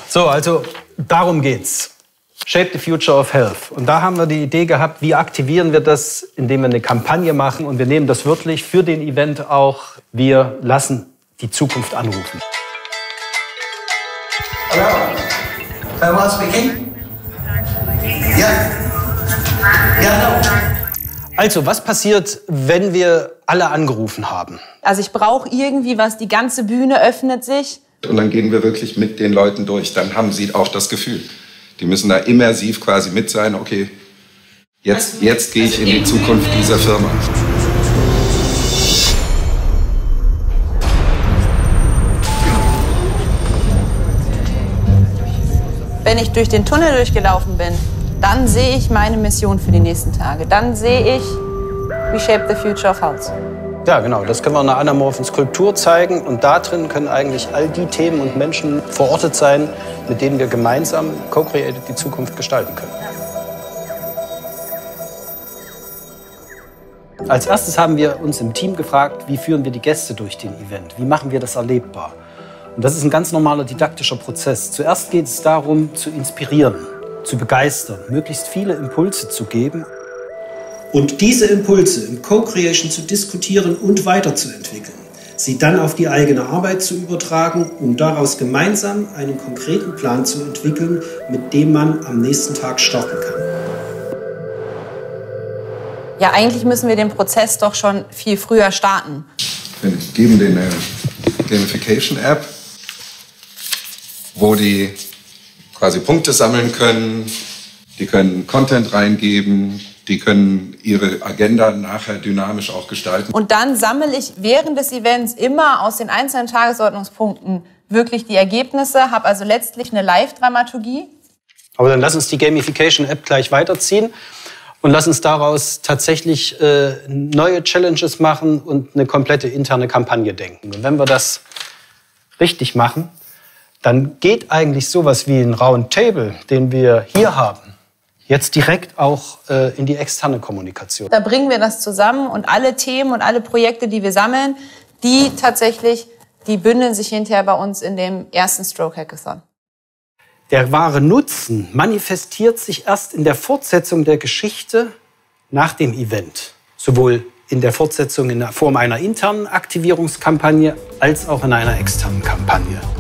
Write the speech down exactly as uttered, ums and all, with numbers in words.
So, also darum geht's. Shape the Future of Health. Und da haben wir die Idee gehabt, wie aktivieren wir das, indem wir eine Kampagne machen. Und wir nehmen das wirklich für den Event auch. Wir lassen die Zukunft anrufen. Hello. Hello, speaking. Yeah. Yeah, no. Also, was passiert, wenn wir alle angerufen haben? Also ich brauche irgendwie was, die ganze Bühne öffnet sich. Und dann gehen wir wirklich mit den Leuten durch. Dann haben sie auch das Gefühl. Die müssen da immersiv quasi mit sein. Okay, jetzt, jetzt gehe ich in die Zukunft dieser Firma. Wenn ich durch den Tunnel durchgelaufen bin, dann sehe ich meine Mission für die nächsten Tage. Dann sehe ich, we shape the future of health. Ja, genau. Das können wir in einer anamorphen Skulptur zeigen. Und da drin können eigentlich all die Themen und Menschen verortet sein, mit denen wir gemeinsam co-created die Zukunft gestalten können. Als erstes haben wir uns im Team gefragt, wie führen wir die Gäste durch den Event? Wie machen wir das erlebbar? Und das ist ein ganz normaler didaktischer Prozess. Zuerst geht es darum, zu inspirieren, zu begeistern, möglichst viele Impulse zu geben. Und diese Impulse im Co-Creation zu diskutieren und weiterzuentwickeln, sie dann auf die eigene Arbeit zu übertragen, um daraus gemeinsam einen konkreten Plan zu entwickeln, mit dem man am nächsten Tag starten kann. Ja, eigentlich müssen wir den Prozess doch schon viel früher starten. Wir geben denen eine Gamification-App, wo die quasi Punkte sammeln können, die können Content reingeben, die können ihre Agenda nachher dynamisch auch gestalten. Und dann sammle ich während des Events immer aus den einzelnen Tagesordnungspunkten wirklich die Ergebnisse, habe also letztlich eine Live-Dramaturgie. Aber dann lass uns die Gamification-App gleich weiterziehen und lass uns daraus tatsächlich äh, neue Challenges machen und eine komplette interne Kampagne denken. Und wenn wir das richtig machen, dann geht eigentlich sowas wie ein Roundtable, den wir hier haben, jetzt direkt auch äh, in die externe Kommunikation. Da bringen wir das zusammen und alle Themen und alle Projekte, die wir sammeln, die tatsächlich, die bündeln sich hinterher bei uns in dem ersten Stroke Hackathon. Der wahre Nutzen manifestiert sich erst in der Fortsetzung der Geschichte nach dem Event. Sowohl in der Fortsetzung in der Form einer internen Aktivierungskampagne als auch in einer externen Kampagne.